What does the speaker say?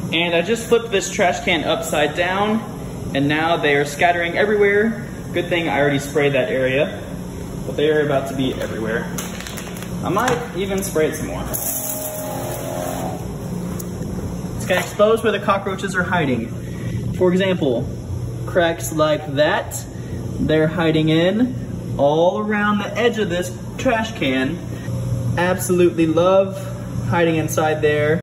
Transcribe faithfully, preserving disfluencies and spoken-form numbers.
And I just flipped this trash can upside down, and now they are scattering everywhere. Good thing I already sprayed that area, but they are about to be everywhere. I might even spray it some more. It's gonna expose where the cockroaches are hiding. For example, cracks like that, they're hiding in all around the edge of this trash can. Absolutely love hiding inside there.